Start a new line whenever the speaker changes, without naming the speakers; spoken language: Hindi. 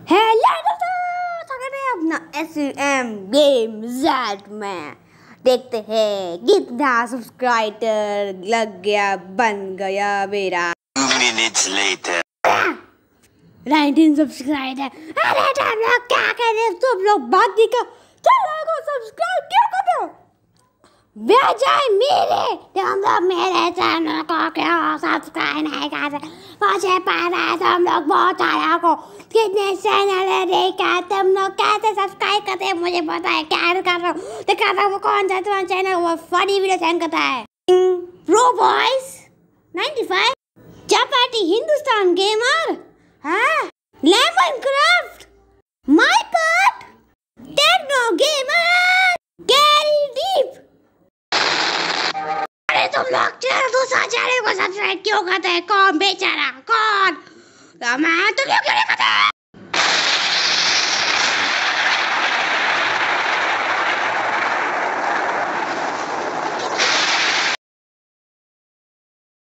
हेलो दोस्तों, स्वागत है अपना SEM गेम Z में। देखते हैं कितना सब्सक्राइबर लग गया, बन गया मेरा
2 minutes later.
19 सब्सक्राइबर। अरे तुम लोग क्या कर रहे हो? तुम लोग बाकी का चैनल को सब्सक्राइब क्यों कर रहे हो? बेचारे मेरे तुम लोग मेरे चैनल को क्यों सब्सक्राइब नहीं कर रहे? मुझे पता है तुम लोग बहुत सारा को कितने चैनल है देखा, तुम लोग कैसे सब्सक्राइब करते हैं मुझे पता है। क्या कर रहे हो देखा था वो कौन सा तुम्हारा चैनल, वो फनी वीडियो सेंड करता है। Pro boys 95 Chapati Hindustan gamer, हाँ lemon craft my part techno gamer गैरी डीप। अरे तुम लोग दूसरा चैनल को सब्सक्राइब क्यों करते हैं? कौन बेचारा कौन? तो मैं तुम लोग